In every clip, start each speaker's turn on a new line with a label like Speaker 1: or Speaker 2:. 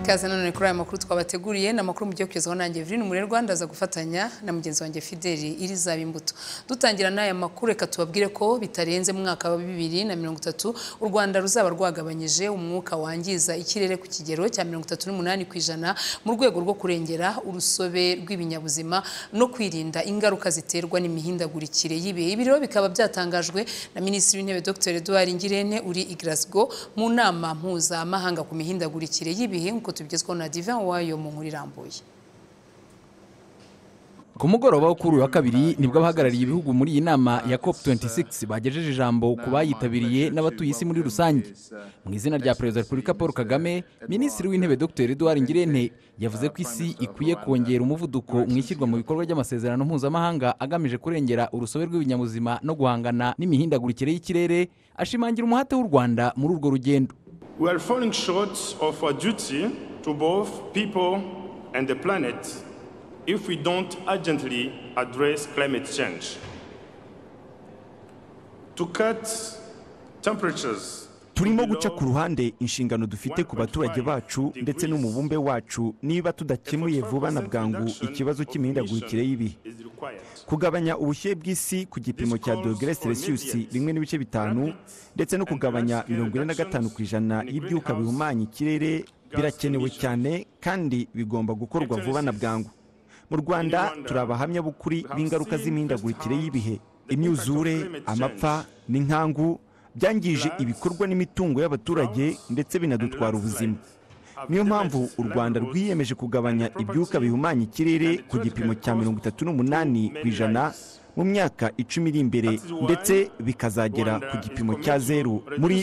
Speaker 1: Ikaze none kuri aya makuru twabateguriye na makuru mugiye kugezwaho nanjye Evelyn muri Rwanda aza gufatanya na mugenzi wanjye Fideli Irizaba Imbuto. Dutangira n'aya makuru reka tubabwire ko bitarenze mu mwaka wa 2030 u Rwanda ruzaba rwagabanyije umwuka wangiza ikirere ku kigero cya 38% mu rwego rwo kurengera urusobe rw'ibinyabuzima no kwirinda ingaruka ziterwa n'imihindagurikire y'ibihe. Ibi rero bikaba byatangajwe na Minisitiri w'Intebe Dr. Edouard Ngirente uri i Glasgow mu nama mpuzamahanga ku mihindagurikire y'ibihe nkuko tubigezweho na Divin wayo mu nkuru irambuye.
Speaker 2: Ku mugoroba wo kuri wa kabiri nibwo abahagarariye ibihugu muri iyi nama ya COP26 bagejeje ijambo ku bayitabiriye n'abatuye isi muri rusange. Mu izina rya Perezida wa Repubulika Paul Kagame, Minisitiri w'Intebe Dr. Edouard Ngirente yavuze ko isi ikwiye kongera umuvuduko mu ishyirwa mu bikorwa by'amasezerano mpuzamahanga agamije kurengera urusobe rw'ibinyabuzima no guhangana n'imihindagurikire y'ikirere, ashimangira umuhate w'u Rwanda muri urwo rugendo.
Speaker 3: We are falling short of our duty to both people and the planet if we don't urgently address climate change. To cut temperatures.
Speaker 4: Turimo guca ku ruhande inshingano dufite ku baturage bacu ndetse n'umubumbe wacu niba tudakemuye vuba na bwangu ikibazo cy'imihindagurikire y'ibihe. Kugabanya ubushyuhe bw'isi ku gipimo cya °C 1.5 ndetse no kugabanya 45% y'ibyuka bihumanya ikirere birakenewe cyane kandi bigomba gukorwa vuba na bwangu. Mu Rwanda turabahamya bukuri b'ingaruka z'imihindagurikire y'ibihe, imyuzure, amapfa n'inkangu byangije ibikorwa n'imitungo y'abaturage ndetse binadutwara ubuzima. Niyo mpamvu u Rwanda rwiyemeje kugabanya ibyuka bihumanya ikirere ku gipimo cya 38% mu myaka 10 iri imbere ndetse bikazagera ku gipimo cya 0 muri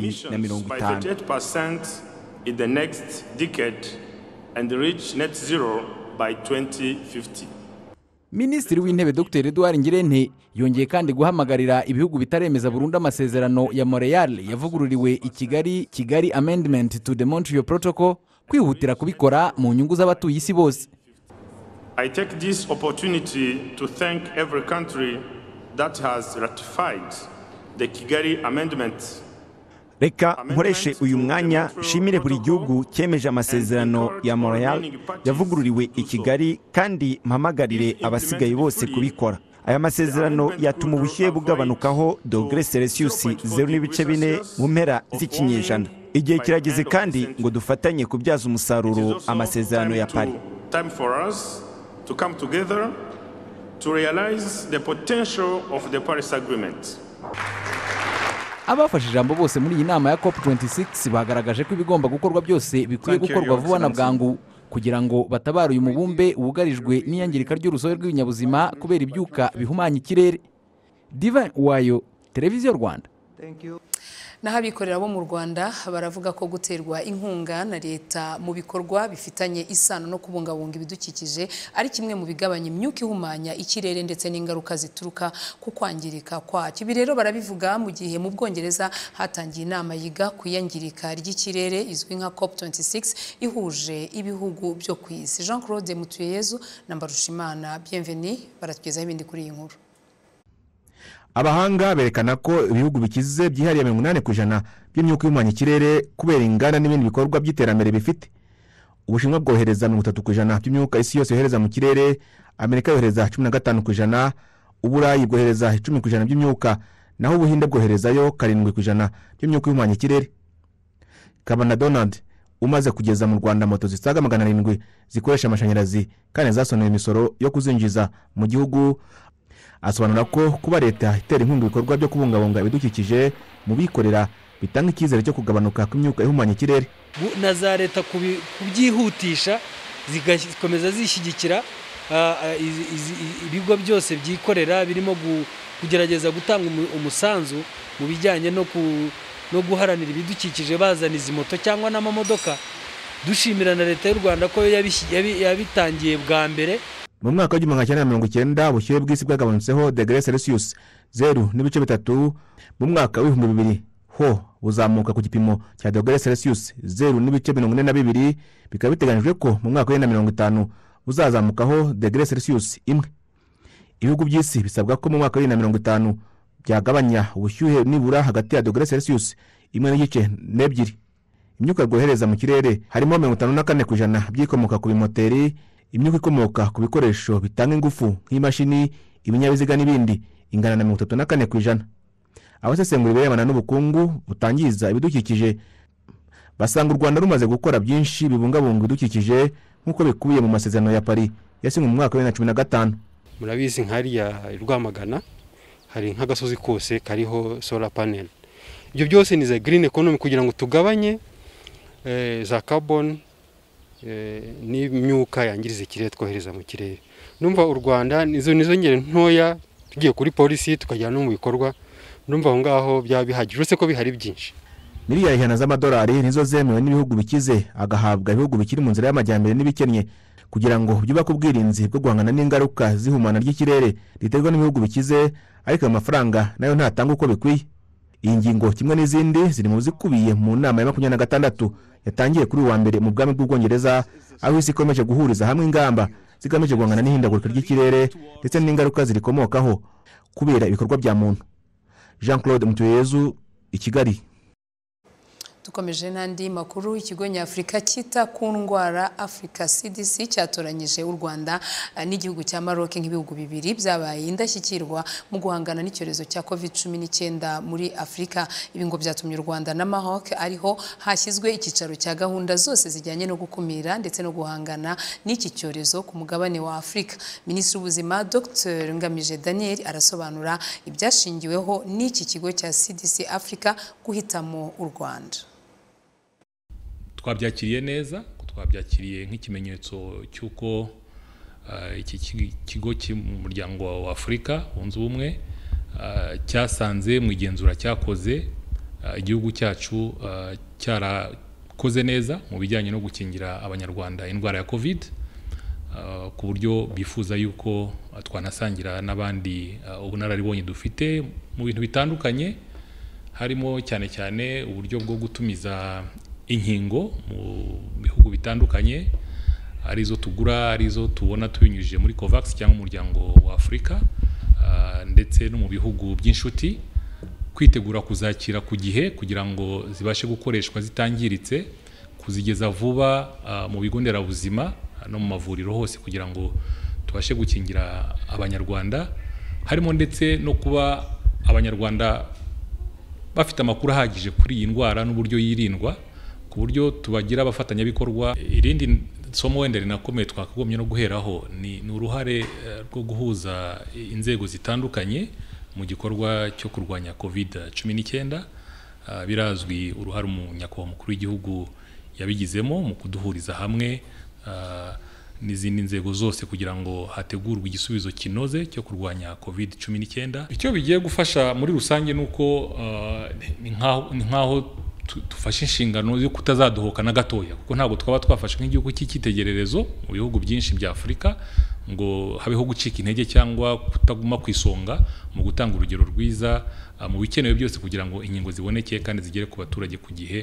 Speaker 4: 2050
Speaker 3: in the next decade and reach net zero by 2050.
Speaker 2: Minisitiri w'Intebe Dr. Edouard Ngirente yongeye kandi guhamagarira ibihugu bitaremeza burundu amasezerano ya Montreal yavugururiwe i Kigali Amendment to the Montreal Protocol kwihutira kubikora mu nyungu z'abatuye isi bose.
Speaker 3: I take this opportunity to thank every country that has ratified the Kigali Amendment.
Speaker 4: Reka nkoreshe uyu mwanya shimire buri gihugu cyemeje amasezerano ya Montreal yavugururiwe i Kigali kandi mpamagarire abasigaye bose kubikora. Aya masezerano yatuma ubushyuhe bugabanukaho °C 0.4 mu mpera z'ikinyejana. Igihe kirageze kandi ngo dufatanye kubyaza umusaruro amasezerano ya Paris.
Speaker 3: Time for us to come together to realize the potential of the Paris Agreement.
Speaker 2: Abafashe ijambo bose muri iyi nama ya COP26 bagaragaje ko ibigomba gukorwa byose bikwiye gukorwa vuba na bwangu kugira ngo batabare uyu mubumbe wugarijwe n'iyangirika ry'urusobe rw'ibinyabuzima kubera ibyuka bihumanya ikirere. Divin wayo, Televiziyo Rwanda.
Speaker 1: N'abikorera bo mu Rwanda baravuga ko guterwa inkunga na leta mu bikorwa bifitanye isano no kubungabunga ibidukikije ari kimwe mu bigabanya imyuka ihumanya ikirere ndetse n'ingaruka zituruka ku kwangirika kwacyo. Ibi rero barabivuga mu gihe mu Bwongereza hatangiye inama yiga ku iyangirika ry'ikirere izwi nka COP26 ihuje ibihugu byo ku isi. Jean Claude Mutuyeyezu na Mbarushimana Bienvenue baratugezaho ibindi kuri iyi nkuru.
Speaker 5: Abahanga berekana ko ibihugu bikize byihariye 80% by'imyuka ihumanya ikirere kubera inganda n'ibindi bikorwa by'iterambere bifite. Ubushinwa bwohereza 30% by'imyuka isi yose yohereza mu kirere, Amerika yohereza 15%, Uburayi bwohereza 10% by'imyuka, naho Ubuhinde bwoherezayo 7% by'imyuka ihumanya ikirere. Kabana Donald umaze kugeza mu Rwanda moto zisaga 700 zikoresha amashanyarazi kandi zasoneye imisoro yo kuzinjiza mu gihugu, asobanura ko kuba leta itera inkunga ibikorwa byo kubungabunga ibidukikije mu bikorera bitanga icyizere cyo kugabanuka kw'imyuka ihumanya ikirere.
Speaker 6: Na za leta kubyihutisha zigakomeza zishyigikira ibigo byose byikorera birimo kugerageza gutanga umusanzu mu bijyanye no guharanira ibidukikije bazana izi moto cyangwa n'amamodoka. Dushimira na leta y'u Rwanda ko yabitangiye bwa mbere.
Speaker 5: Mu mwaka wa 1990 ubushyuhe bw'isi bwagabanutseho °C 0.3, mu mwaka wa 2000 ho buzamuka ku gipimo cya °C 0.42, bikaba biteganyijwe ko mu mwaka wa 2050 buzazamukaho °C 1. Ibihugu by'isi bisabwa ko mu mwaka wa 2050 byagabanya ubushyuhe nibura hagati ya °C 1.2. imyuka rwohereza mu kirere harimo 54% by'ikomoka ku bimoteri, imyuka ikomoka ku bikoresho bitanga ingufu nk'imashini, ibinyabiziga n'ibindi ingana na 34%. Abasesengura ibirebana n'ubukungu butangiza ibidukikije basanga u Rwanda rumaze gukora byinshi bibungabunga ibidukikije nk'uko bikubiye mu masezerano ya Paris yasinywe mu mwaka wa 2015.
Speaker 7: Murabizi nk'ariya Rwamagana hari nk'agasozi kose kariho solar panel. Ibyo byose ni za green economy kugira ngo tugabanye za carbon n'imyuka yangiriza ikirere twohereza mu kirere. Numva u Rwanda nizo ngere ntoya tugiye kuri polisi tukajyana no mu bikorwa, numva aho ngaho bya bihagije uretse ko bihari byinshi.
Speaker 5: Miliyari ijana z'amadolari nizo zemewe n'ibihugu bikize agahabwa ibihugu bikiri mu nzira y'amajyambere n'ibikennye kugira ngo byubake ubwirinzi bwo guhangana n'ingaruka zihumana ry'ikirere riterwa n'ibihugu bikize, ariko amafaranga nayo ntatanga uko bikwiye. Iyi ngingo kimwe n'izindi ziri mu zikubiye mu nama ya 26 yatangiye kuri wa mbere mu bwami bw'Ubwongereza, aho isi ikomeje guhuriza hamwe ingamba zigamije guhangana n'ihindagurika ry'ikirere ndetse n'ingaruka zirikomokaho kubera ibikorwa bya muntu. Jean-Claude Mutuyezu, i Kigali.
Speaker 1: Dukomeje n'andi makuru. Ikigo nyafurika cyita ku ndwara Africa CDC cyatoranyije u Rwanda n'igihugu cya Maroc nk'ibihugu bibiri byabaye indashyikirwa mu guhangana n'icyorezo cya COVID-19 muri Afrika. Ibi ngo byatumye u Rwanda na Maroc ariho hashyizwe icyicaro cya gahunda zose zijyanye no gukumira ndetse no guhangana n'iki cyorezo ku mugabane wa Afrika. Minisitiri w'Ubuzima Dr Ngamije Daniel arasobanura ibyashingiweho n'iki kigo cya CDC Africa guhitamo u Rwanda.
Speaker 8: Twabyakiriye neza, twabyakiriye nk'ikimenyetso cy'uko iki kigo mu muryango wa Afurika wunze ubumwe cyasanze mu igenzura cyakoze igihugu cyacu cyarakoze neza mu bijyanye no gukingira abanyarwanda indwara ya COVID, ku buryo bifuza yuko twanasangira n'abandi ubunararibonye dufite mu bintu bitandukanye, harimo cyane cyane uburyo bwo gutumiza inkingo mu bihugu bitandukanye, arizo tugura, arizo tubona tubinyujije muri COVAX cyangwa umuryango wa Afurika, ndetse no mu bihugu by'inshuti, kwitegura kuzakira ku gihe kugira ngo zibashe gukoreshwa zitangiritse, kuzigeza vuba mu bigo nderabuzima no mu mavuriro hose kugira ngo tubashe gukingira abanyarwanda, harimo ndetse no kuba abanyarwanda bafite amakuru ahagije kuri iyi ndwara n'uburyo yirindwa, ku buryo tubagira abafatanyabikorwa. Irindi somo wenda rinakomeye twakagombye no guheraho ni uruhare rwo guhuza inzego zitandukanye mu gikorwa cyo kurwanya COVID-19. Birazwi uruhare umunyakubahwa mukuru w'igihugu yabigizemo mu kuduhuriza hamwe n'izindi nzego zose kugira ngo hategurwe igisubizo kinoze cyo kurwanya COVID-19. Icyo bigiye gufasha muri rusange nuko ni nkaho tufashe inshingano yo kutazadohoka na gatoya, kuko ntabwo twaba twafashe nk'igihugu cy'icyitegererezo mu bihugu byinshi bya Afurika ngo habeho gucika intege cyangwa kutaguma ku isonga mu gutanga urugero rwiza mu bikenewe byose kugira ngo inkingo ziboneke kandi zigere ku baturage ku gihe.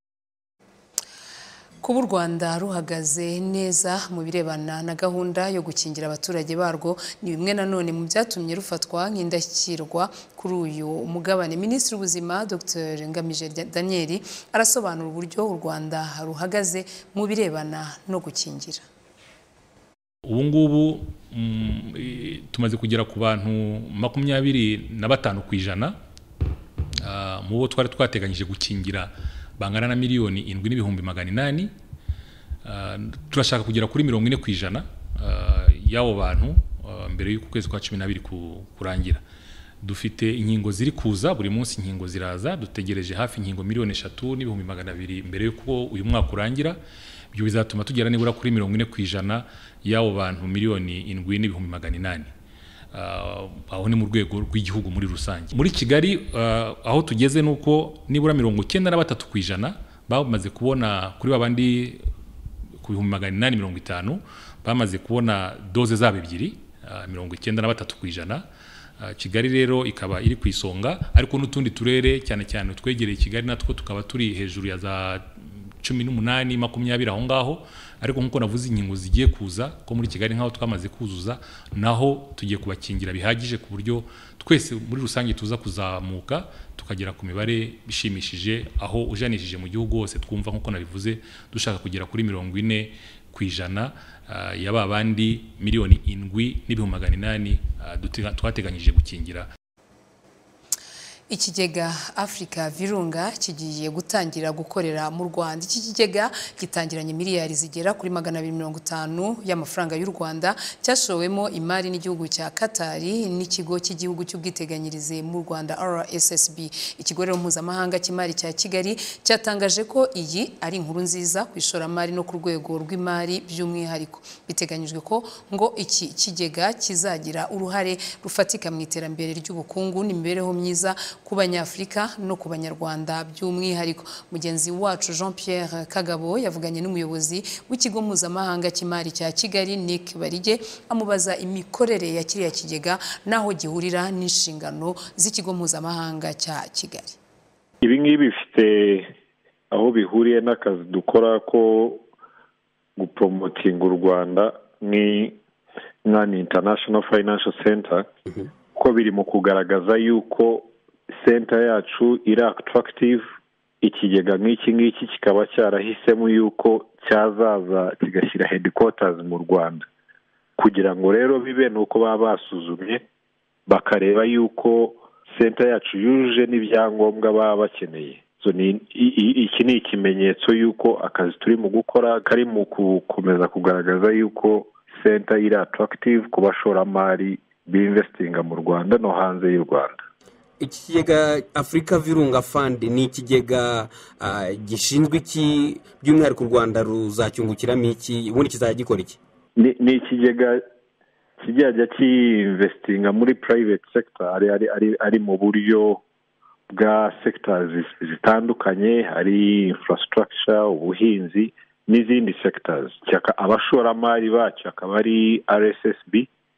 Speaker 1: Kuba u Rwanda ruhagaze neza mu birebana na gahunda yo gukingira abaturage barwo ni bimwe nanone mu byatumye rufatwa nk'indashyikirwa kuri uyu mugabane. Minisitiri w'Ubuzima Dr Ngamije Daniel arasobanura uburyo u Rwanda ruhagaze mu birebana no gukingira.
Speaker 8: Ubu ngubu tumaze kugera ku bantu 25% mu bo twari twateganyije gukingira bangana na 7,800,000. Turashaka kugera kuri 40% y'abo bantu mbere y'uko kwezi kwa 12 kurangira. Dufite inkingo ziri kuza buri munsi, inkingo ziraza, dutegereje hafi inkingo 3,200,000 mbere y'uko uyu mwaka urangira. Ibyo bizatuma tugera nibura kuri 40% y'abo bantu 7,800,000. Aho ni mu rwego rw'igihugu muri rusange. Muri Kigali aho tugeze nuko nibura 93% bamaze kubona kuri babandi ku 850 bamaze kubona doze zabo ebyiri, 93%. Kigali rero ikaba iri kwisonga, ariko n'utundi turere cyane cyane twegereye Kigali natwo tukaba turi hejuru ya za 18 20 aho ngaho, ariko nkuko navuze inkingo zigiye kuza ko muri Kigali nkaho twamaze kuzuza, naho tugiye kubakingira bihagije ku buryo twese muri rusange tuza kuzamuka tukagera ku mibare bishimishije, aho ujanishije mu gihugu hose twumva nkuko nabivuze dushaka kugera kuri 40% ya babandi 7,800,000 twateganyije gukingira.
Speaker 1: Ikigega Africa Virunga kigiye gutangira gukorera mu Rwanda. Iki kigega gitangiranye miliyari zigera kuri 250 y'amafaranga y'u Rwanda, cyashowemo imari n'igihugu cya Katari n'ikigo cy'igihugu cy'ubwiteganyirize mu Rwanda RSSB. Ikigo rero mpuzamahanga cy'imari cya Kigali cyatangaje ko iyi ari inkuru nziza ku ishoramari no ku rwego rw'imari by'umwihariko. Biteganyijwe ko ngo iki kigega kizagira uruhare rufatika mu iterambere ry'ubukungu n'imibereho myiza ku Banyafurika no ku Banyarwanda by'umwihariko. Mugenzi wacu Jean Pierre Kagabo yavuganye n'umuyobozi w'ikigo mpuzamahanga cy'imari cya Kigali Nick Barige, amubaza imikorere ya kiriya kigega naho gihurira n'inshingano z'ikigo mpuzamahanga cya Kigali.
Speaker 9: Ibi ngibi bifite aho bihuriye n'akazi dukora ko gupromotinga u Rwanda ni International Financial Center, ko biri mu kugaragaza yuko center yacu iri attractive. Ikigega nk'iki ngiki kikaba cyarahisemo yuko cyazaza kigashyira headquarters mu Rwanda, kugira ngo rero bibe nuko baba basuzumye bakareba yuko center yacu yuje n'ibyangombwa baba bakeneye. So iki ni ikimenyetso yuko akazi turi mu gukora kari mu gukomeza kugaragaza yuko center iri attractive ku bashoramari b'investinga mu Rwanda no hanze y'u Rwanda.
Speaker 10: Iki kigega Africa Virunga Fund ni ikigega gishinzwe iki by'umwihariko u Rwanda ruzacyungukiramo iki, ubundi kizajya gikora iki?
Speaker 9: Ni ikigega kijya cy'investinga muri private sector, ari mu buryo bwa sectors zitandukanye, hari infrastructure, ubuhinzi n'izindi sectors. Abashoramari bacu akaba ari RSSB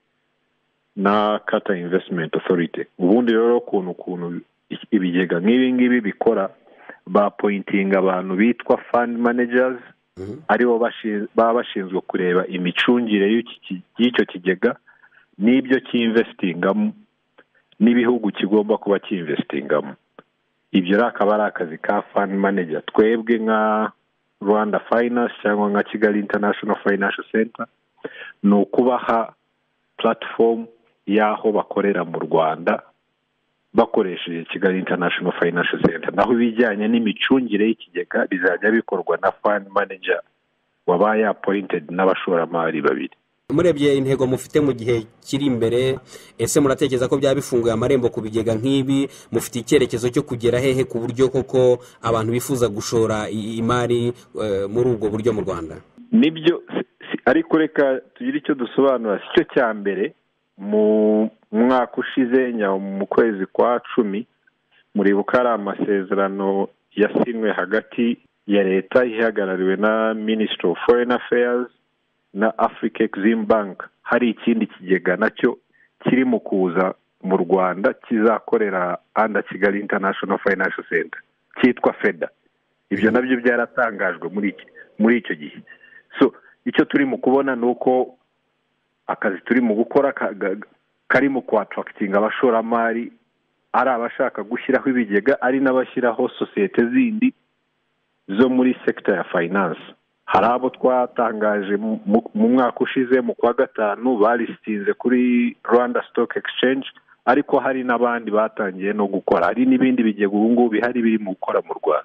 Speaker 9: na Qatar Investment Authority. Ubundi rero kuntu ibigega nk'ibi ngibi bikora, ba pointing abantu bitwa fund managers, aribo baba bashinzwe kureba imicungire y'icyo kigega n'ibyo cy'investingamo n'ibihugu kigomba kuba cy'investingamo. Ibyo rero akaba ari akazi ka fund manager. Twebwe nka Rwanda Finance cyangwa nka Kigali International Financial Center ni ukubaha platform y'aho bakorera mu Rwanda bakoresheje Kigali International Financial Center, naho ibijyanye n'imicungire y'ikigega bizajya bikorwa na fund manager wabaye appointed n'abashoramari babiri.
Speaker 10: Murebye intego mufite mu gihe kiri imbere, ese muratekereza ko byaba bifunguye amarembo ku bigega nk'ibi? Mufite icyerekezo cyo kugera hehe ku buryo koko abantu bifuza gushora imari muri ubwo buryo mu Rwanda?
Speaker 9: Nibyo, ariko reka tugire icyo dusobanura. Cyo cya mbere, mu mwaka ushize mu kwezi kwa 10 muribuka ari amasezerano yasinywe hagati ya leta ihagarariwe na Ministry of Foreign Affairs na Africa Exim Bank. Hari ikindi kigega nacyo kiri mu kuza mu Rwanda kizakorera under Kigali International Financial Center cyitwa FEDA. Ibyo nabyo byaratangajwe muri icyo gihe. So icyo turi mu kubona nuko akazi turi mu gukora kari mu attracting abashoramari, ari abashaka gushyiraho ibigega, ari n'abashyiraho societe zindi zo muri sector ya finance. Hari abo twatangaje mu mwaka ushize mu kwa 5 balistinze kuri Rwanda Stock Exchange, ariko hari n'abandi batangiye no gukora. Hari n'ibindi bigega ubu ngubu bihari biri mu gukora mu Rwanda.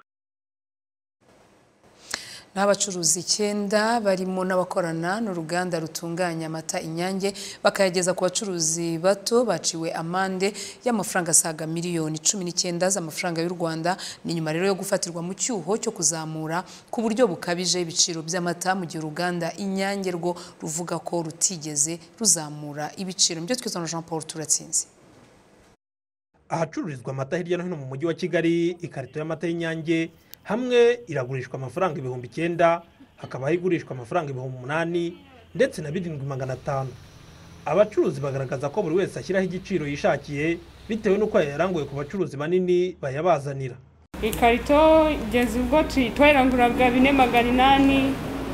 Speaker 1: N'abacuruzi 9 barimo n'abakorana n'uruganda rutunganya amata Inyange bakayageza ku bacuruzi bato baciwe amande y'amafaranga asaga miliyoni 19 z'amafaranga y'u Rwanda. Ni nyuma rero yo gufatirwa mu cyuho cyo kuzamura ku buryo bukabije ibiciro by'amata mu gihe uruganda Inyange rwo ruvuga ko rutigeze ruzamura ibiciro. Mbyo twizana Jean Paul Turatsinze.
Speaker 11: Ahacururizwa amata hirya no hino mu mujyi wa Kigali, ikarito y'amata y'Inyange hamwe iragurishwa amafaranga 9,000, hakaba igurishwa amafaranga 8,000 ndetse na 7,500. Abacuruzi bagaragaza ko buri wese ashyiraho igiciro yishakiye bitewe n'uko yaranguye ku bacuruzi banini bayabazanira.
Speaker 12: ikarito igeze ubwo twayiranguraga 4,800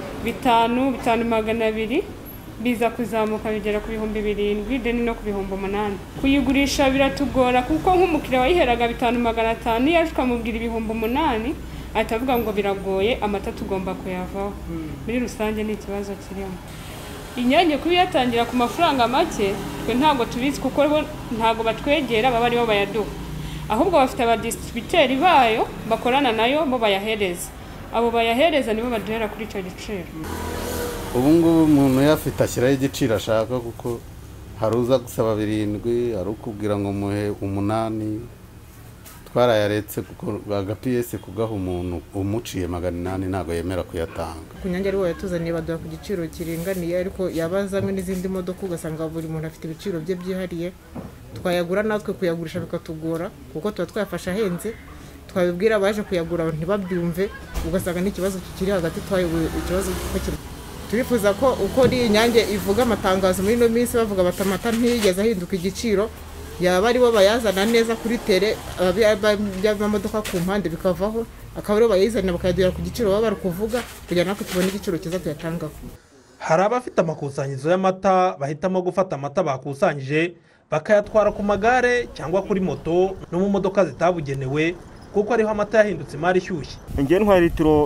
Speaker 12: 5,200 biza kuzamuka bigera ku 7,000 deni no ku 8,000. Kuyigurisha biratugora kuko nk'umukiriya wayiheraga 5,500 yaje kamubwira 8,000 atavuga ngo biragoye, amata tugomba kuyavaho. Muri rusange ni ikibazo kirimo. Inyange kuba yatangira ku mafaranga make twe ntago tubizi kuko ntago batwegera baba ari bo bayaduha, ahubwo bafite abadistributeri bayo bakorana nayo bo bayahereza, abo bayahereza nibo baduhera kuri icyo giciro.
Speaker 13: Ubu ngubu umuntu yafite ashyiraho igiciro ashaka kuko haruza gusaba 7, hari ukubwira ngo muhe 8, twarayaretse kuko agapiyese kugaha umuntu umuciye 800 ntago yemera kuyatanga.
Speaker 14: Kunyange ari wowe tuzaniye baduha ku giciro kiringaniye, ariko yabazamwe n'izindi modoka ugasanga buri muntu afite ibiciro bye byihariye, twayagura natwe kuyagurisha bikatugora kuko tuba twayafasha ahenze, twabibwira abaje kuyagura ntibabyumve, ugasanga n'ikibazo kikiri hagati twayoboye ikibazo kiri. Turifuza ko uko ari Inyange ivuga amatangazo muri no minsi bavuga batamata ntiyigeze ahinduka igiciro, yaba ari bo bayazana neza kuri tere y'amamodoka ku mpande bikavaho, akaba ari bo bayizana bakayaduhera ku giciro baba bari kuvuga kugira natwe tubone igiciro cyiza tuyatangaho.
Speaker 11: Hari abafite amakusanyirizo y'amata bahitamo gufata amata bakusanyije bakayatwara ku magare cyangwa kuri moto no mu modoka zitabugenewe kuko ariho amata yahindutse imari ishyushye.
Speaker 15: Ngiye ntwara litiro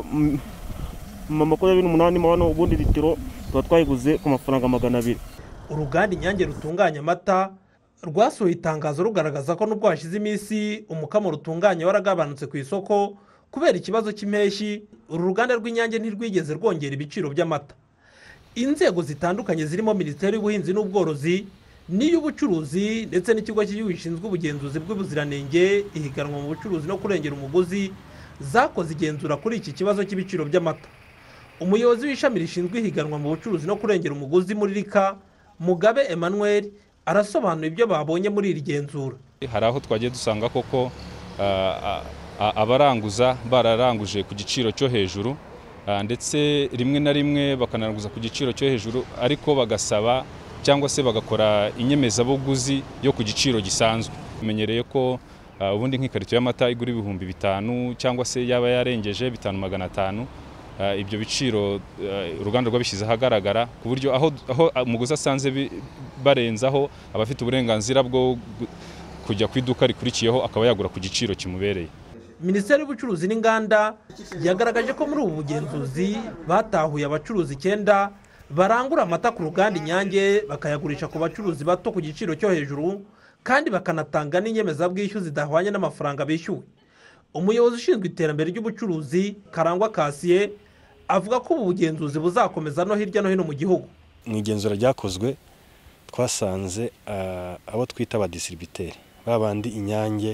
Speaker 15: 28 mabano, ubundi litiro tuba twayiguze ku mafaranga 200.
Speaker 11: Uruganda Inyange rutunganya amata rwasohoye itangazo rugaragaza ko nubwo hashize iminsi umukamo rutunganya waragabanutse ku isoko kubera ikibazo cy'impeshyi, uru ruganda rw'Inyange ntirwigeze rwongera ibiciro by'amata. Inzego zitandukanye zirimo Minisiteri y'Ubuhinzi n'Ubworozi n'iy'Ubucuruzi ndetse n'ikigo cy'igihugu gishinzwe ubugenzuzi bw'ubuziranenge, ihiganwa mu bucuruzi no kurengera umuguzi zakoze igenzura kuri iki kibazo cy'ibiciro by'amata. Umuyobozi w'ishami rishinzwe ihiganwa mu bucuruzi no kurengera umuguzi muri Rika, Mugabe Emmanuel, arasobanura ibyo babonye muri iri genzura.
Speaker 16: Hari aho twagiye dusanga koko abaranguza bararanguje ku giciro cyo hejuru, ndetse rimwe na rimwe bakanaranguza ku giciro cyo hejuru ariko bagasaba cyangwa se bagakora inyemezabuguzi yo ku giciro gisanzwe. Tumenyereye ko ubundi nk'ikarito y'amata igura 5,000 cyangwa se yaba yarengeje 5,500. Ibyo biciro uruganda rwabishyize ahagaragara ku buryo aho umuguzi asanze barenzaho abafite uburenganzira bwo kujya ku iduka rikurikiyeho akaba yagura ku giciro kimubereye.
Speaker 11: Minisiteri y'Ubucuruzi n'Inganda yagaragaje ko muri ubu bugenzuzi batahuye abacuruzi 9 barangura amata ku ruganda Inyange bakayagurisha ku bacuruzi bato ku giciro cyo hejuru kandi bakanatanga n'inyemezabwishyu zidahwanye n'amafaranga bishyuwe. Umuyobozi ushinzwe iterambere ry'ubucuruzi Karangwa Kasiye avuga ko ubu bugenzuzi buzakomeza no hirya no hino mu gihugu.
Speaker 17: Mu igenzura ryakozwe twasanze abo twita abadistributeri babandi Inyange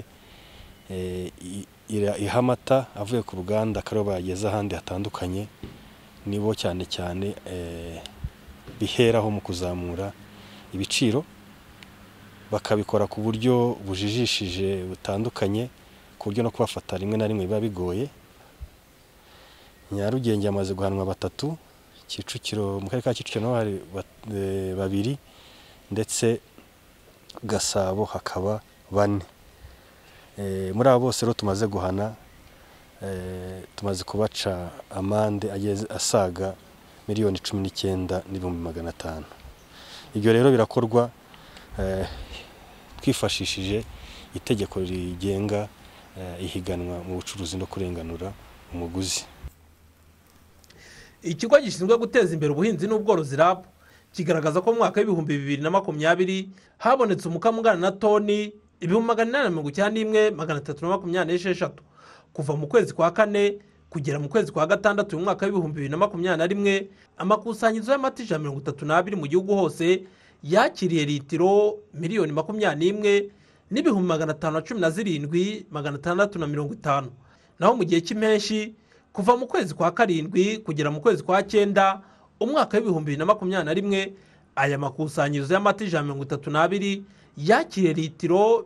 Speaker 17: iha amata avuye ku ruganda akaroba yageze ahandi hatandukanye, nibo cyane cyane biheraho mu kuzamura ibiciro, bakabikora ku buryo bujijishije butandukanye ku buryo no kubafata rimwe na rimwe biba bigoye. Nyarugenge amaze guhanwa 3, Kicukiro mu karere ka Kicukiro hari 2 ndetse Gasabo hakaba 4. Muri abo bose rero tumaze guhana, tumaze kubaca amande ageze asaga miliyoni 19,500. Ibyo rero birakorwa twifashishije itegeko rigenga ihiganwa mu bucuruzi no kurenganura umuguzi.
Speaker 11: Ikigo gishinzwe guteza imbere ubuhinzi n'ubworozi RAB kigaragaza ko mu mwaka w'2020 habonetse umukamo ungana na toni 891,326 kuva mu kwezi kwa 4 kugera mu kwezi kwa 6 mu mwaka w'2021. Amakusanyirizo y'amata 132 mu gihugu hose yakiriye litiro 1,517,650. Naho mu gihe cy'impeshyi kuva mu kwezi kwa 7 kugera mu kwezi kwa 9 umwaka w'2021 aya makusanyirizo y'amata 132 yakiriye litiro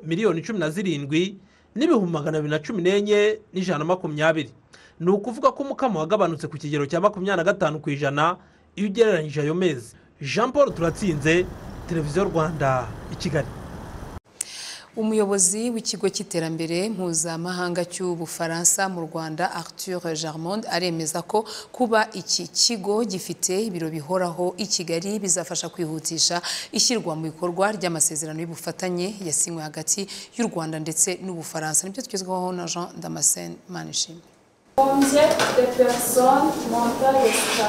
Speaker 11: 1,214,120. Ni ukuvuga ko umukamo wagabanutse ku kigero cya 25% iyo ugereranyije ayo mezi. Jean Paul Turatsinze, Televiziyo Rwanda, i Kigali.
Speaker 1: Umuyobozi w'ikigo cy'iterambere mpuzamahanga cy'Ubufaransa mu Rwanda Arthur Germond aremeza ko kuba iki kigo gifite ibiro bihoraho i Kigali bizafasha kwihutisha ishyirwa mu bikorwa ry'amasezerano y'ubufatanye yasinywe hagati y'u Rwanda ndetse n'Ubufaransa. Nibyo tugezweho na Jean Damascene Manishimwe.
Speaker 18: Combien de personnes mentales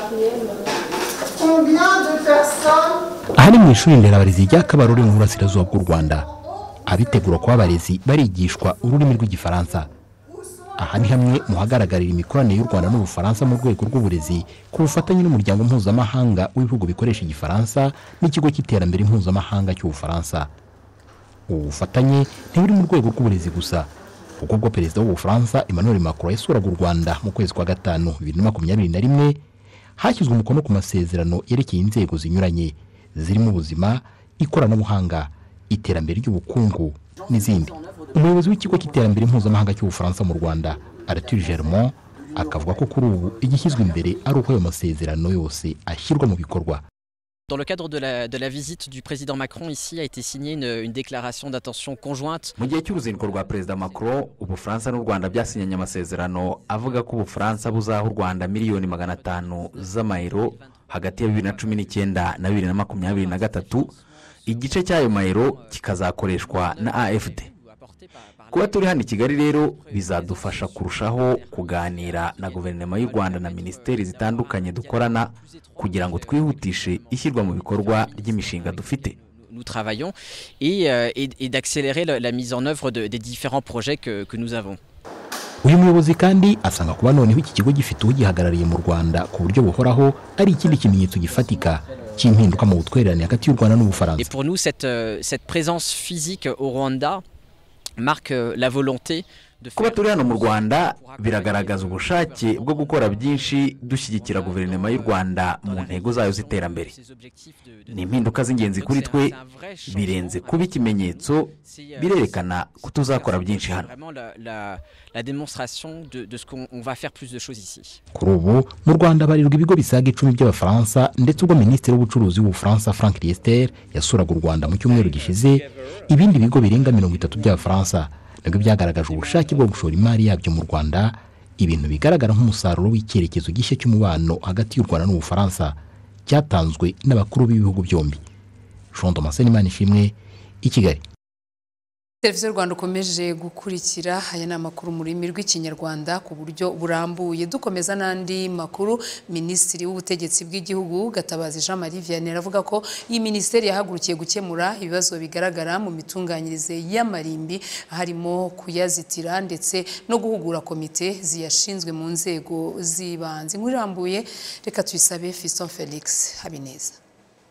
Speaker 18: Combien de personnes?
Speaker 19: Aha ni mu ishuri nderabarezi rya Kabarore mu burasirazuba bw'u Rwanda. Abitegura kuba abarezi barigishwa ururimi rw'igifaransa. Aha ni hamwe mu hagaragarira imikoranire y'u Rwanda n'Ubufaransa mu rwego rw'uburezi ku bufatanye n'umuryango mpuzamahanga w'ibihugu bikoresha igifaransa n'ikigo cy'iterambere mpuzamahanga cy'Ubufaransa. Ubu bufatanye ntiburi mu rwego rw'uburezi gusa, kuko ubwo perezida w'Ubufaransa Emmanuel Macron yasuraga u Rwanda mu kwezi kwa gatanu 2021 hashyizwe umukono ku masezerano yerekeye inzego zinyuranye zirimo ubuzima, ikoranabuhanga, iterambere ry'ubukungu n'izindi. Umuyobozi w'ikigo cy'iterambere mpuzamahanga cy'Ubufaransa mu Rwanda Arthur Germond akavuga ko kuri ubu igishyizwe imbere ari uko ayo masezerano yose ashyirwa mu bikorwa.
Speaker 20: Dans le cadre de la visite du président Macron ici a été signée une déclaration d'intention conjointe.
Speaker 2: Mu gihe cy'uruzinduko rwa perezida Macron, Ubufaransa n'u Rwanda byasinyanye amasezerano avuga ko Ubufaransa buzaha u Rwanda miliyoni 500 z'amayero hagati ya 2019 na 2023. Igice cy'ayo mayero kikazakoreshwa na AFD. Kuba turi hano i Kigali rero bizadufasha kurushaho kuganira na guverinoma y'u Rwanda na ministeri zitandukanye dukorana kugira ngo twihutishe ishyirwa mu bikorwa ry'imishinga dufite.
Speaker 20: Nous travaillons et d'accélérer la mise en œuvre des différents projets que nous avons.
Speaker 19: Uyu muyobozi kandi asanga kuba noneho iki kigo gifite ugihagarariye mu Rwanda ku buryo buhoraho ari ikindi kimenyetso gifatika cy'impinduka mu butwererane hagati y'u Rwanda n'Ubufaransa.
Speaker 20: Et pour nous cette présence physique au Rwanda marque la volonté de
Speaker 2: kuba turi hano mu Rwanda biragaragaza ubushake bwo gukora byinshi dushyigikira guverinoma y'u Rwanda mu ntego zayo z'iterambere. Ni impinduka z'ingenzi kuri twe, birenze kuba ikimenyetso, birerekana ko tuzakora byinshi hano.
Speaker 20: La démonstration de ce qu'on va faire plus de choses ici.
Speaker 19: Kuri ubu mu Rwanda barirwa ibigo bisaga 10 by'Abafaransa, ndetse ubwo Minisitiri w'Ubucuruzi w'Ubufaransa Frank Riester yasuraga u Rwanda mu cyumweru gishize, ibindi bigo birenga 30 by'Abafaransa nabwo byagaragaje ubushake bwo gushora imari yabyo mu Rwanda, ibintu bigaragara nk'umusaruro w'icyerekezo gishya cy'umubano hagati y'u Rwanda n'Ubufaransa cyatanzwe n'abakuru b'ibihugu byombi. Jean Damascene Manishimwe, i Kigali.
Speaker 1: Televiziyo Rwanda ukomeje gukurikira aya ni amakuru mu rurimi rw'ikinyarwanda ku buryo burambuye. Dukomeza n'andi makuru, Minisitiri w'Ubutegetsi bw'Igihugu Gatabazi Jean Marie Vianney avuga ko iyi minisiteri yahagurukiye gukemura ibibazo bigaragara mu mitunganyirize y'amarimbi, harimo kuyazitira ndetse no guhugura komite ziyashinzwe mu nzego z'ibanze. Inkuru irambuye reka tuyisabe Fiston Felix Habineza.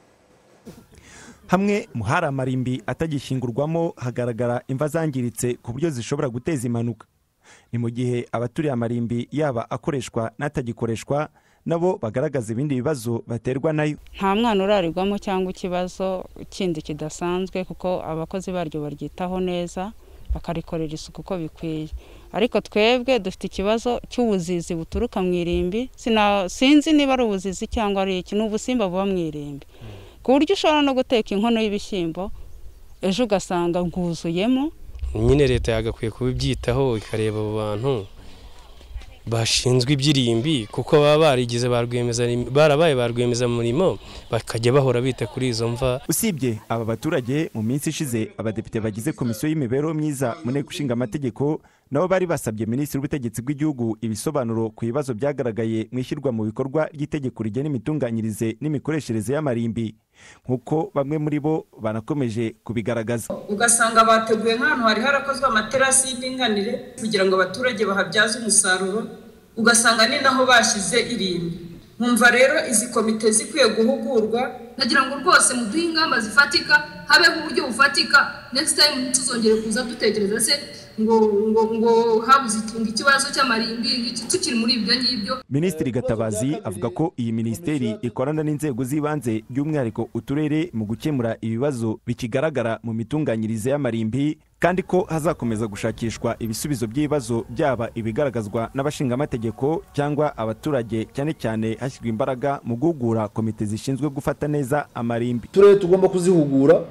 Speaker 4: Hamwe mu hari amarimbi atagishingurwamo hagaragara imva zangiritse ku buryo zishobora guteza impanuka. Ni mu gihe abaturiye amarimbi yaba akoreshwa n'atagikoreshwa nabo bagaragaza ibindi bibazo baterwa nayo.
Speaker 21: Nta mwana urarirwamo cyangwa ikibazo kindi kidasanzwe, kuko abakozi baryo baryitaho neza bakarikorera isuku uko bikwiye. Ariko twebwe dufite ikibazo cy'ubuzizi buturuka mu irimbi, sinzi niba ari ubuzizi cyangwa ari iki, n'ubusimba buba mu irimbi, ku buryo ushobora no guteka inkono y'ibishyimbo ejo ugasanga nguzuyemo.
Speaker 22: Nyine leta yagakwiye kubibyitaho ikareba abo bantu bashinzwe ibyirimbi, kuko baba barigize barabaye ba rwiyemezamirimo bakajya bahora bita kuri izo mva.
Speaker 4: Usibye aba baturage, mu minsi ishize abadepite bagize komisiyo y'imibereho myiza mu nteko ishinga amategeko nabo bari basabye Minisitiri w'Ubutegetsi bw'Igihugu ibisobanuro ku bibazo byagaragaye mu ishyirwa mu bikorwa ry'itegeko rigena imitunganyirize n'imikoreshereze y'amarimbi, nk'uko bamwe muri bo banakomeje kubigaragaza.
Speaker 23: Ugasanga bateguye nk'ahantu hari harakozwe amaterasi y'indinganire kugira ngo abaturage bahabyaze umusaruro, ugasanga ni naho bashyize irimbi. Nkumva rero izi komite zikwiye guhugurwa,
Speaker 24: nagira ngo rwose muduhe ingamba zifatika, habeho uburyo bufatika. Next time tuzongere kuza dutekereza se ngo habuze ikibazo cy'amarimbi tukiri muri ibyo ngibyo.
Speaker 4: Minisitiri Gatabazi avuga ko iyi minisiteri ikorana n'inzego z'ibanze by'umwihariko uturere mu gukemura ibibazo bikigaragara mu mitunganyirize y'amarimbi, kandi ko hazakomeza gushakishwa ibisubizo by'ibibazo byaba ibigaragazwa n'abashingamategeko cyangwa abaturage, cyane cyane hashyirwa imbaraga mu guhugura komite zishinzwe gufata neza amarimbi.
Speaker 25: Turere tugomba kuzihugura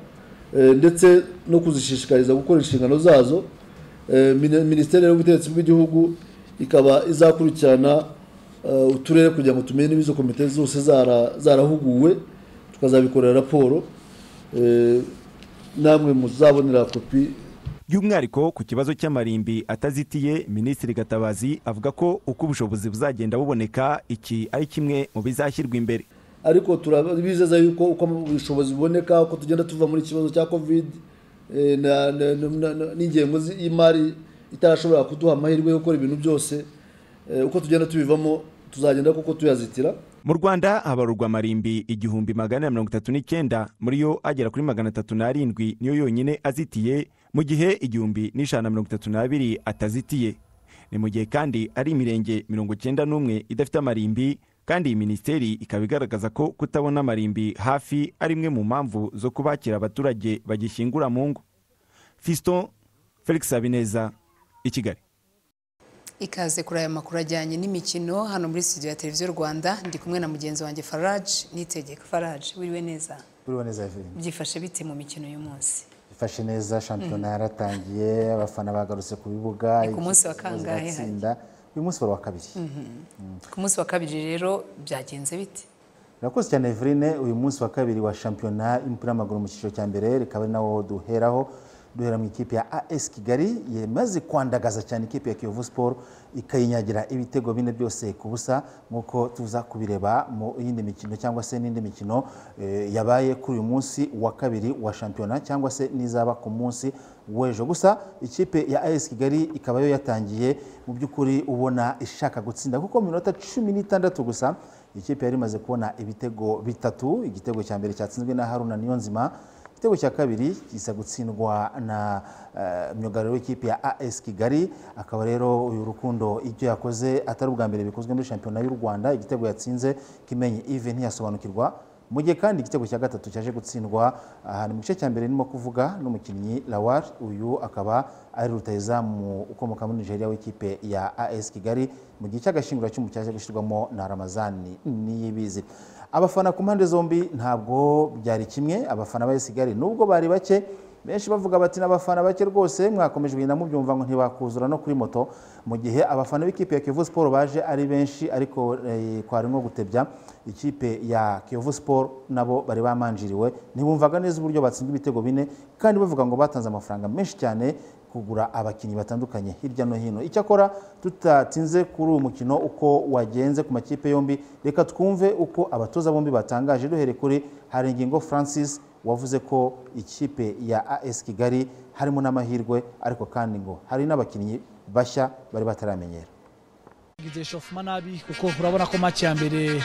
Speaker 3: ndetse no kuzishishikariza gukora inshingano zazo. Minisiteri y'ubutegetsi bw'igihugu ikaba izakurikirana uturere kugira ngo tumenye niba izo komite zose zarahuguwe, tukazabikorera raporo, namwe muzabonera kopi.
Speaker 4: By'umwihariko ku kibazo cy'amarimbi atazitiye, Minisitiri Gatabazi avuga ko uko ubushobozi buzagenda buboneka iki ari kimwe mu bizashyirwa imbere.
Speaker 3: Ariko turabizeza yuko uko ubushobozi buboneka, uko tugenda tuva muri ikibazo cya covid n'ingengo y'imari itarashobora kuduha amahirwe yo gukora ibintu byose, uko tugenda tubivamo tuzagenda kuko tuyazitira.
Speaker 4: Mu Rwanda habarurwa amarimbi 1139, muri yo agera kuri 307 niyo yonyine azitiye, mu gihe 1132 atazitiye. Ni mu gihe kandi ari imirenge 91 idafite amarimbi, kandi iyi minisiteri ikaba igaragaza ko kutabona amarimbi hafi ari imwe mu mpamvu zo kubakira abaturage bagishyingura mu ngo. Fiston Felix Habineza, i Kigali.
Speaker 1: Ikaze kuri aya makuru ajyanye n'imikino hano muri studio ya televiziyo Rwanda, ndi kumwe na mugenzi wanjye Faraj Nitegeka. Faraj, wiriwe neza?
Speaker 5: Wiriwe neza Evelyn.
Speaker 1: Byifashe bite mu mikino y'uyu munsi?
Speaker 5: Byifashe neza, shampiyona yaratangiye, abafana bagarutse ku bibuga.
Speaker 1: Ku munsi wa kangahe hari?
Speaker 5: Uyu munsi wa kabiri.
Speaker 1: Ku munsi wa kabiri rero byagenze bite?
Speaker 5: Urakoze cyane Evelyn, uyu munsi wa kabiri wa shampiyona y'umupira w'amaguru mu cyiciro cya mbere, rikaba ari nawo duhera mu ikipe ya AS Kigali yemaze kwandagaza cyane ikipe ya Kiyovu Sport, ikayinyagira ibitego bine byose ku busa, nkuko tuza kubireba mu yindi mikino cyangwa se n'indi mikino yabaye kuri uyu munsi wa kabiri wa shampiyona cyangwa se nizaba ku munsi w'ejo. Gusa ikipe ya AS Kigali ikaba yo yatangiye mu by'ukuri ubona ishaka gutsinda, kuko mu minota 16 gusa ikipe yari imaze kubona ibitego bitatu. Igitego cya mbere cyatsinzwe na Haruna Niyonzima, igitego cya kabiri gisa gutsindwa na myugariro w'ikipe ya AS Kigali. Akaba rero uyu Rukundo ibyo yakoze atari ubwa mbere bikozwe muri shampiyona y'u Rwanda. Igitego yatsinze Kimenyi Yves ntiyasobanukirwa, mu gihe kandi igitego cya gatatu cyaje gutsindwa ahantu mu gice cya mbere nimo kuvuga n'umukinnyi Lawar. Uyu akaba ari rutahizamu ukomoka muri Nigeria w'ikipe ya AS Kigali, mu gihe cy'agashingura cy'umu cyaje gushyirwamo na Ramazani Niyibizi. Abafana ku mpande zombi ntabwo byari kimwe. Abafana ba AS Kigali nubwo bari bake, benshi bavuga bati n'abafana bake rwose mwakomeje kugenda mubyumva ngo ntibakuzura no kuri moto, mu gihe abafana b'ikipe ya Kiyovu Sport baje ari benshi, ariko kwarimo gutebya ikipe ya Kiyovu Sport nabo bari bamanjiriwe, ntibumvaga neza uburyo batsinda ibitego bine, kandi bavuga ngo batanze amafaranga menshi cyane kugura abakinnyi batandukanye hirya no hino. Icyakora tutatinze kuri uyu mukino uko wagenze ku makipe yombi, reka twumve uko abatoza bombi batangaje. Duhere kuri Haringingo Francis wavuze ko ikipe ya AS Kigali harimo n'amahirwe, ariko kandi ngo hari n'abakinnyi bashya bari bataramenyera.
Speaker 6: Gize shofuma nabi kuko urabona ko match ya mbere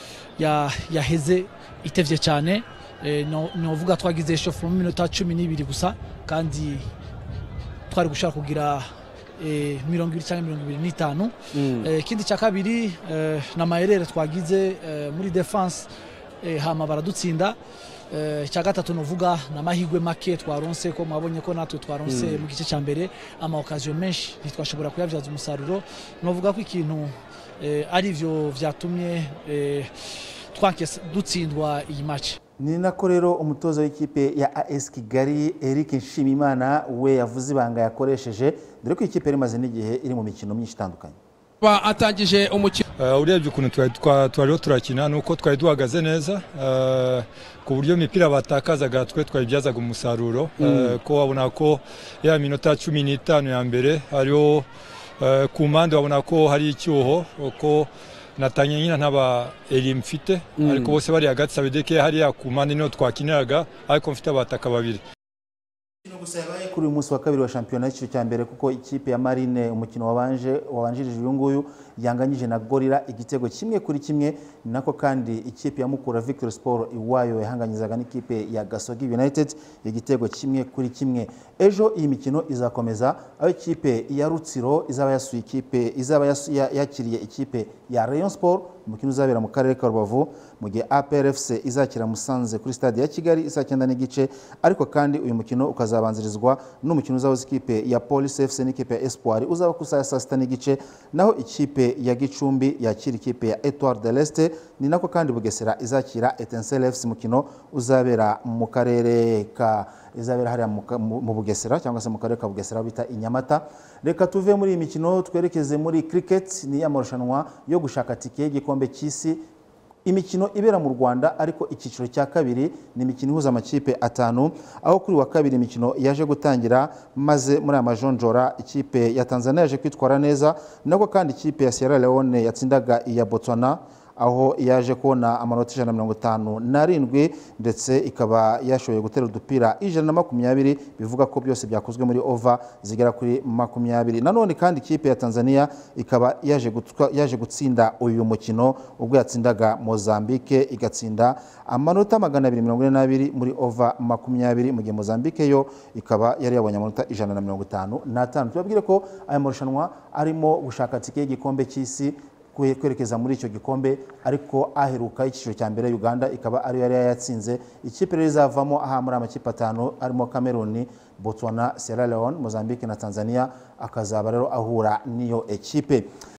Speaker 6: yaheze itevye cyane, no vuga twagize shofuma mu minota 12 gusa, kandi twari gushaka kugira 20 cyangwa 25. Ikindi cya kabiri na maherere twagize muri defense, hama baradutsinda. Cya gatatu novuga na mahigwe make twaronse, ko mwabonye ko natwe twaronse mu gice cya mbere ama occasion menshi ntitwashobora kuyabyaza umusaruro. Novuga ko ikintu ari byo vyatumye twankese dutsindwa iyi match.
Speaker 5: Ni nako rero umutoza w'ikipe ya AS Kigali Eric Nshimimana we yavuze ibanga yakoresheje, dore ko ikipe rimaze n'igihe iri mu mikino myinshi itandukanye.
Speaker 7: Atangije umukino urebye ukuntu twari turakina, nuko twari duhagaze neza, ku buryo imipira batakazaga twe twayibyazaga umusaruro, ko wabona ko ya minota 15 ya mbere hariho ku mpande wabona ko hari icyuho, ko natanye nyina ntaba eri mfite, ariko bose bari hagati sabedeke hari ya ku mpande niho twakiniraga, ariko mfite abataka babiri.
Speaker 5: Kuri uyu munsi wa kabiri wa shampiyona y'icyo cya mbere, kuko ikipe ya Marine umukino wabanjirije uyu nguyu yanganyije na Gorilla igitego 1-1, nako kandi ikipe ya Mukura Victory Sport iwayo yahanganyizaga n'ikipe ya Gasogi United igitego 1-1. Ejo iyi mikino izakomeza, aho ikipe ya Rutsiro izaba yakiriye ikipe ya Rayon Sport, umukino uzabera mu karere ka Rubavu mu gihe APRFC izakira Musanze kuri stade ya Kigali isa 9 n'igice, ariko kandi uyu mukino ukazabanzirizwa n'umukino uzahuza ikipe ya Police FC n'ikipe ya Espoir uzaba ku saa 6 n'igice, naho ikipe ya Gicumbi yakira ikipe ya Etoile de l'Est, ni nako kandi Bugesera izakira Etincelle FC mukino uzabera mu karere ka izabera hariya mu Bugesera cyangwa se mu karere ka Bugesera bita Inyamata. Reka tuve muri iyi mikino twerekeze muri cricket, ni amarushanwa yo gushaka tike y'igikombe cy'isi, imikino ibera mu Rwanda, ariko icyiciro cya kabiri ni imikino ihuza amakipe 5, aho kuri wa kabiri imikino yaje gutangira, maze muri amajonjora ikipe ya Tanzania yaje kwitwara neza, nako kandi ikipe ya Sierra Leone yatsindaga iya Botswana aho yaje kubona amanota 157 ndetse ikaba yashoboye gutera udupira 120, bivuga ko byose byakozwe muri over zigera kuri 20. Nanone kandi ikipe ya Tanzania ikaba yaje gutsinda uyu mukino ubwo yatsindaga Mozambique igatsinda amanota 242 muri over 20, mu gihe Mozambique yo ikaba yari yabonye amanota 155. Tubabwire ko aya marushanwa arimo gushaka tike y'igikombe cy'isi kwerekeza muri icyo gikombe, ariko aheruka icyiciro cya mbere Uganda ikaba ari yari yatsinze. Ikipe rero izavamo aha muri amakipe 5 arimo Cameroon, Botswana, Sierra Leone, Mozambique na Tanzania, akazaba rero ahura niyo ekipe.